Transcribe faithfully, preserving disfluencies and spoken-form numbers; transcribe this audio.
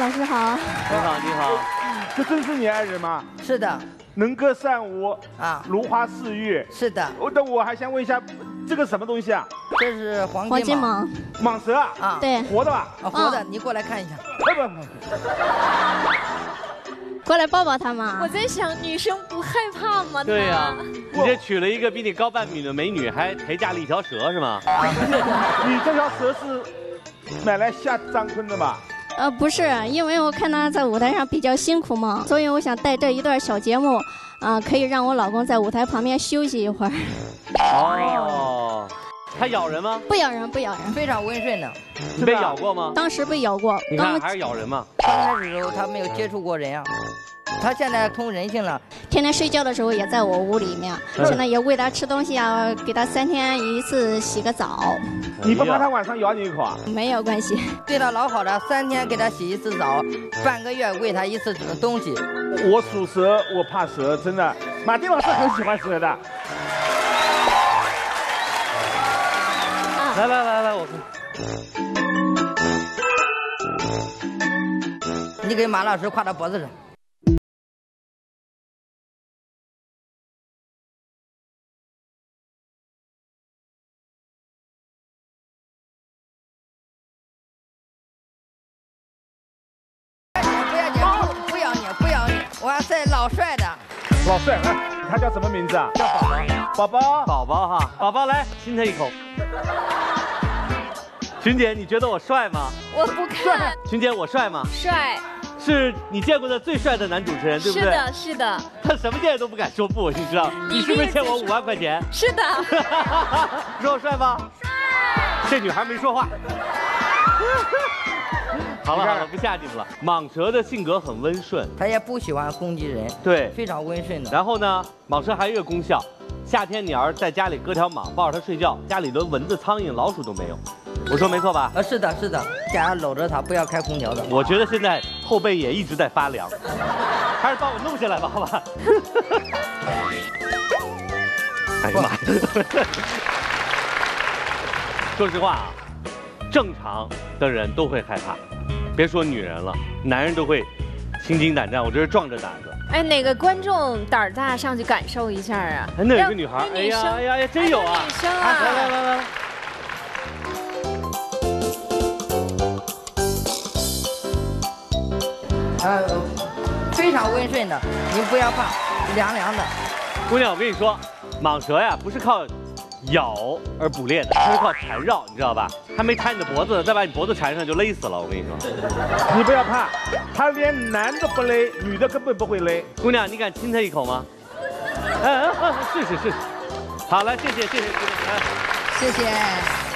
老师好。 你好，你好。 这真是你爱人吗？ 是的。 能歌善舞啊， 如花似玉。 是的。 我那我还想问一下，这个什么东西啊？ 这是黄黄金蟒。 蟒蛇啊？ 啊，对， 活的吧？ 啊，活的，你过来看一下。 不不不。 过来抱抱他嘛。 我在想，女生不害怕吗？ 对呀，你这娶了一个比你高半米的美女，还陪嫁了一条蛇是吗？ 你这条蛇是买来吓张坤的吧？ 呃，不是，因为我看他在舞台上比较辛苦嘛，所以我想带这一段小节目，啊、呃，可以让我老公在舞台旁边休息一会儿。 哦，他咬人吗？ 不咬人，不咬人， 非常温顺的。 你被咬过吗？ 当时被咬过。 你看还是咬人嘛。 刚开始的时候他没有接触过人啊，他现在通人性了。 天天睡觉的时候也在我屋里面， 嗯、 现在也喂他吃东西啊，给他三天一次洗个澡。 你不怕他晚上咬你一口啊？ 没有关系， 对他老好的，三天给他洗一次澡，半个月喂他一次东西。 我属蛇，我怕蛇，真的。马丁老师很喜欢蛇的。 来来来来，我看。 你给马老师挎到脖子上。不要紧，不不咬你，不咬你。哇塞，老帅的。 老帅，来，他叫什么名字啊？ 叫宝宝。 宝宝， 宝宝哈，宝宝来亲他一口。群姐，你觉得我帅吗？ 我不看。 群姐，我帅吗？ 帅。 是你见过的最帅的男主持人，对不对？ 是的，是的。 他什么店都不敢说不，你知道？你是不是欠我五万块钱？ 是的。 你说我帅吗？帅。这女孩没说话。好了好了，不吓你们了。蟒蛇的性格很温顺， 它也不喜欢攻击人， 对， 非常温顺的。 然后呢，蟒蛇还有一个功效，夏天你要是在家里搁条蟒，抱着它睡觉，家里的蚊子、苍蝇、老鼠都没有。我说没错吧？ 啊，是的，是的，家家搂着它，不要开空调的。 我觉得现在后背也一直在发凉，还是把我弄下来吧，好吧？哎呀妈呀！说实话啊，正常的人都会害怕。别说女人了，男人都会心惊胆战。我这是壮着胆子。 哎，哪个观众胆儿大，上去感受一下啊？ 哎，那有个女孩，哎呀哎呀呀，真有啊！ 女生啊， 来来来来来。 呃，非常温顺的，您不要怕，凉凉的。 姑娘，我跟你说，蟒蛇呀，不是靠咬而捕猎的，它是靠缠绕，你知道吧？还没缠你的脖子，再把你脖子缠上就勒死了。我跟你说， 你不要怕，他连男的不勒，女的根本不会勒。 姑娘，你敢亲他一口吗？哎哎，试试试试。好，来，谢谢谢谢姑娘， 谢谢。